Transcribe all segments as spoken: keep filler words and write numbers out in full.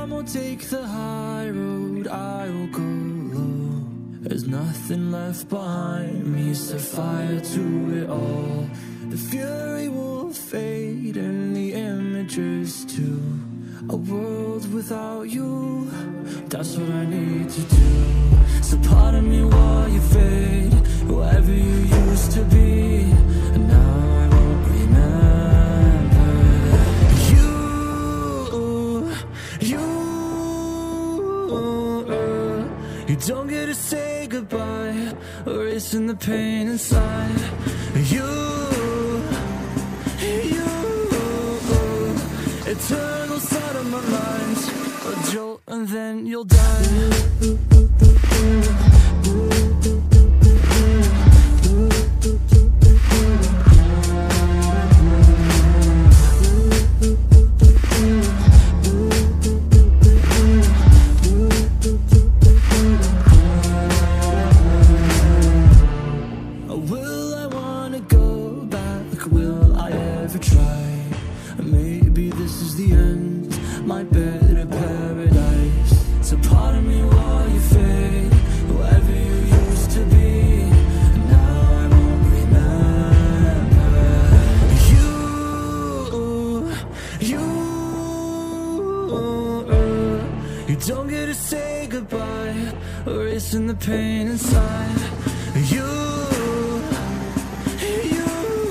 time will take the high road, I will go low. There's nothing left behind me, set fire to it all. The fury will fade and the images too. A world without you, that's what I need to do. So pardon me while you fade, whoever you used to be, and now I won't remember. You, you, you don't get to say goodbye, erasing the pain inside. You, you, eternal side of my mind, a jolt and then you'll die. Will I wanna go back? Will I ever try? Maybe this is the end, my better paradise. So pardon me while you fade, whoever you used to be, and now I won't remember. You, you, you don't get to say goodbye, erasing the pain inside. You, you,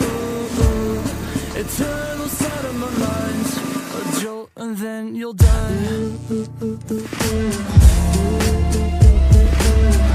eternal side of my mind, a jolt and then you'll die.